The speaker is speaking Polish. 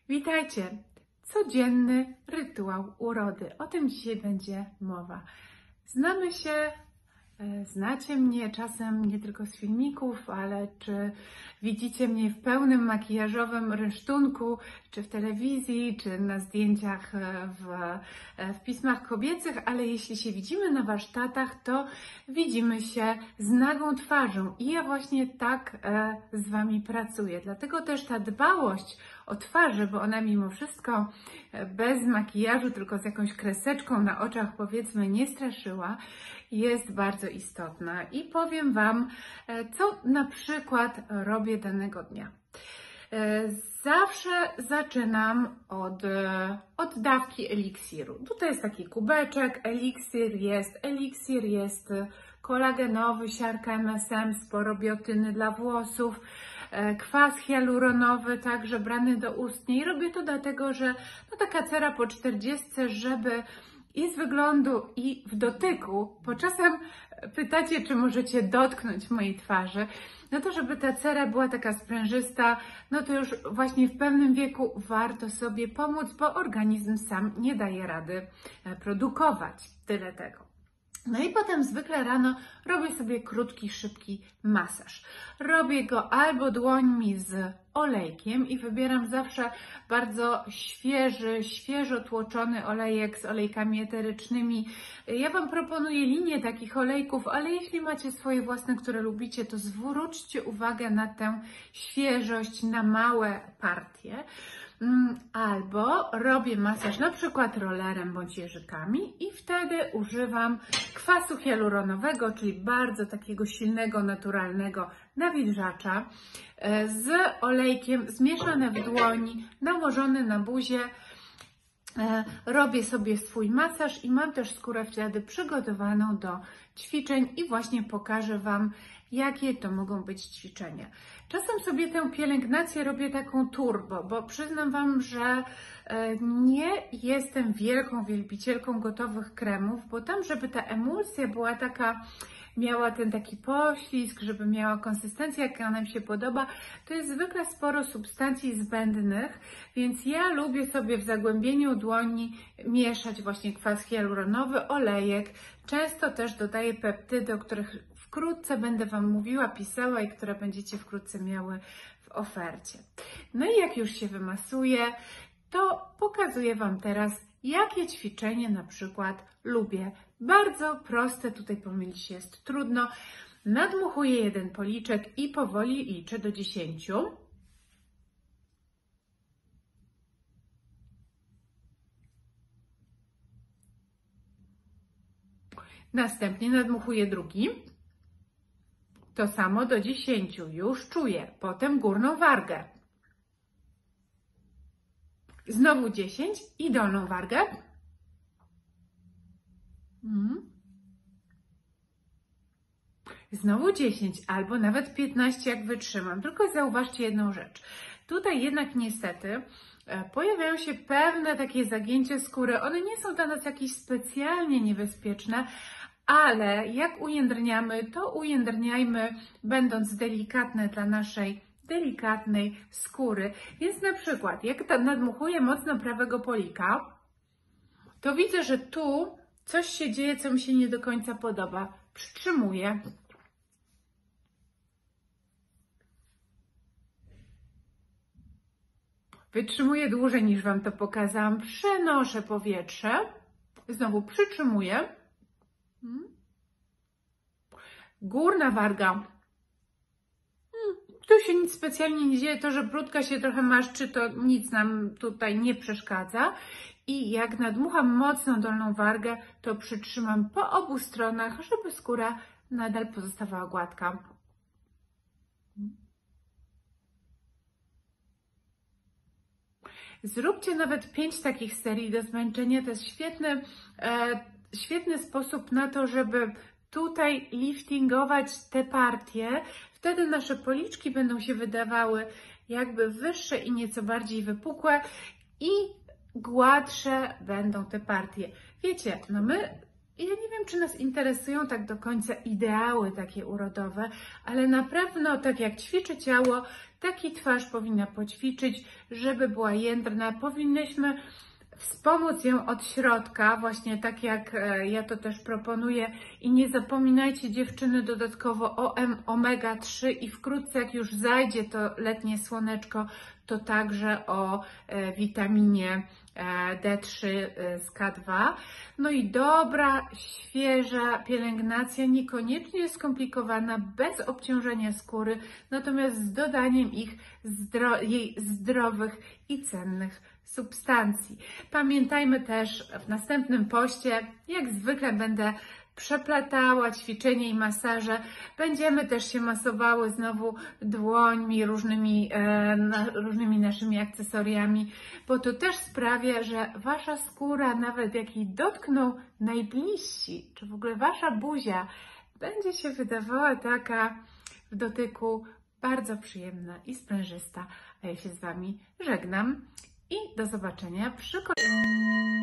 Witajcie! Codzienny rytuał urody. O tym dzisiaj będzie mowa. Znamy się, znacie mnie czasem nie tylko z filmików, ale czy widzicie mnie w pełnym makijażowym rynsztunku, czy w telewizji, czy na zdjęciach w pismach kobiecych, ale jeśli się widzimy na warsztatach, to widzimy się z nagą twarzą i ja właśnie tak z Wami pracuję. Dlatego też ta dbałość o twarzy, bo ona mimo wszystko bez makijażu, tylko z jakąś kreseczką na oczach, powiedzmy, nie straszyła, jest bardzo istotna. I powiem Wam, co na przykład robię danego dnia. Zawsze zaczynam od dawki eliksiru. Tutaj jest taki kubeczek, eliksir jest kolagenowy, siarka MSM, sporo biotyny dla włosów, kwas hialuronowy, także brany do ustnie. I robię to dlatego, że taka cera po 40, żeby i z wyglądu, i w dotyku, bo czasem pytacie, czy możecie dotknąć mojej twarzy, no to żeby ta cera była taka sprężysta, no to już właśnie w pewnym wieku warto sobie pomóc, bo organizm sam nie daje rady produkować tyle tego. No i potem zwykle rano robię sobie krótki, szybki masaż. Robię go albo dłońmi z olejkiem i wybieram zawsze bardzo świeżo tłoczony olejek z olejkami eterycznymi. Ja Wam proponuję linię takich olejków, ale jeśli macie swoje własne, które lubicie, to zwróćcie uwagę na tę świeżość, na małe partie. Albo robię masaż na przykład rollerem bądź jeżykami i wtedy używam kwasu hialuronowego, czyli bardzo takiego silnego, naturalnego nawilżacza z olejkiem, zmieszane w dłoni, nałożone na buzię. Robię sobie swój masaż i mam też skórę wtedy przygotowaną do ćwiczeń i właśnie pokażę Wam, jakie to mogą być ćwiczenia. Czasem sobie tę pielęgnację robię taką turbo, bo przyznam Wam, że nie jestem wielką wielbicielką gotowych kremów, bo tam, żeby ta emulsja była taka, miała ten taki poślizg, żeby miała konsystencję, jaka nam się podoba, to jest zwykle sporo substancji zbędnych, więc ja lubię sobie w zagłębieniu dłoni mieszać właśnie kwas hialuronowy, olejek. Często też dodaję peptydy, o których wkrótce będę Wam mówiła, pisała i które będziecie wkrótce miały w ofercie. No i jak już się wymasuje, to pokazuję Wam teraz, jakie ćwiczenie na przykład lubię. Bardzo proste, tutaj pomylić się jest trudno. Nadmuchuję jeden policzek i powoli liczę do 10. Następnie nadmuchuję drugi. To samo do 10. Już czuję. Potem górną wargę. Znowu 10 i dolną wargę. Znowu 10 albo nawet 15, jak wytrzymam. Tylko zauważcie jedną rzecz. Tutaj jednak niestety pojawiają się pewne takie zagięcie skóry. One nie są dla nas jakieś specjalnie niebezpieczne, ale jak ujędrniamy, to ujędrniajmy, będąc delikatne dla naszej delikatnej skóry. Więc na przykład, jak nadmuchuję mocno prawego polika, to widzę, że tu coś się dzieje, co mi się nie do końca podoba. Przytrzymuję. Wytrzymuję dłużej, niż Wam to pokazałam. Przenoszę powietrze. Znowu przytrzymuję. Górna warga. Tu się nic specjalnie nie dzieje. To, że brudka się trochę maszczy, to nic nam tutaj nie przeszkadza. I jak nadmucham mocno dolną wargę, to przytrzymam po obu stronach, żeby skóra nadal pozostawała gładka. Zróbcie nawet 5 takich serii do zmęczenia. To jest świetny sposób na to, żeby tutaj liftingować te partie. Wtedy nasze policzki będą się wydawały jakby wyższe i nieco bardziej wypukłe i gładsze będą te partie. Wiecie, no ja nie wiem, czy nas interesują tak do końca ideały takie urodowe, ale na pewno tak jak ćwiczę ciało, taki twarz powinna poćwiczyć, żeby była jędrna. Powinnyśmy wspomóc ją od środka, właśnie tak jak ja to też proponuję. I nie zapominajcie, dziewczyny, dodatkowo o omega-3 i wkrótce, jak już zajdzie to letnie słoneczko, to także o witaminie D3 z K2. No i dobra, świeża pielęgnacja, niekoniecznie skomplikowana, bez obciążenia skóry, natomiast z dodaniem jej zdrowych i cennych substancji. Pamiętajmy też w następnym poście, jak zwykle będę przeplatała ćwiczenie i masaże. Będziemy też się masowały znowu dłońmi, różnymi naszymi akcesoriami, bo to też sprawia, że wasza skóra, nawet jak jej dotkną najbliżsi, czy w ogóle wasza buzia, będzie się wydawała taka w dotyku bardzo przyjemna i sprężysta. A ja się z wami żegnam i do zobaczenia przy kolejnym.